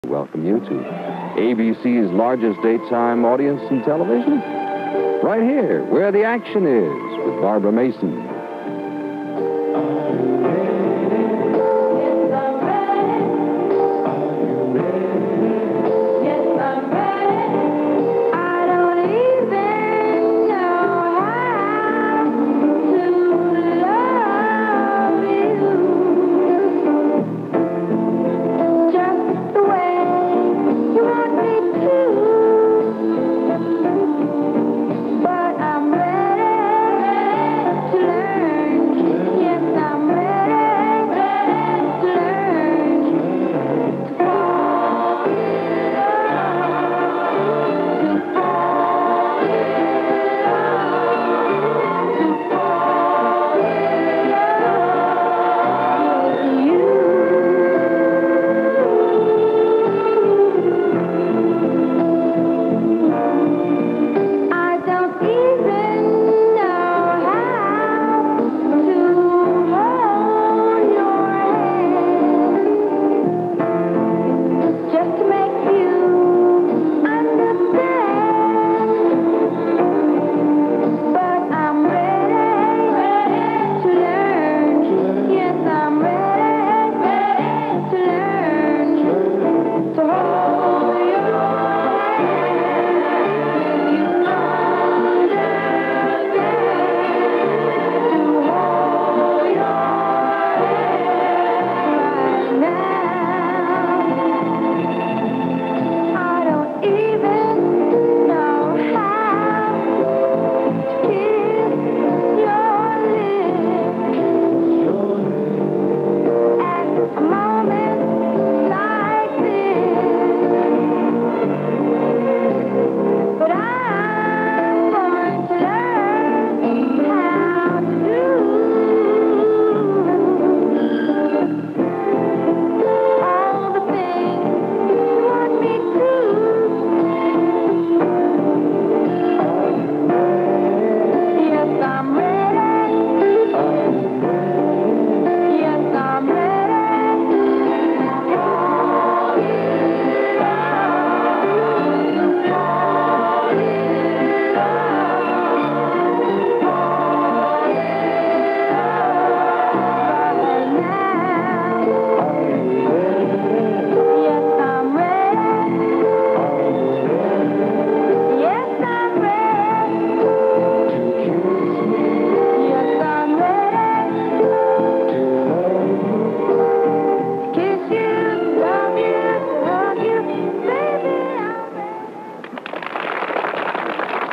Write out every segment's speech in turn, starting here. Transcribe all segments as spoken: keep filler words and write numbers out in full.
Welcome you to A B C's largest daytime audience in television. Right here, where the action is, with Barbara Mason.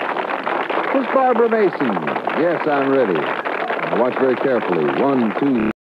Miss Barbara Mason. Yes, I'm ready. Now watch very carefully. One, two...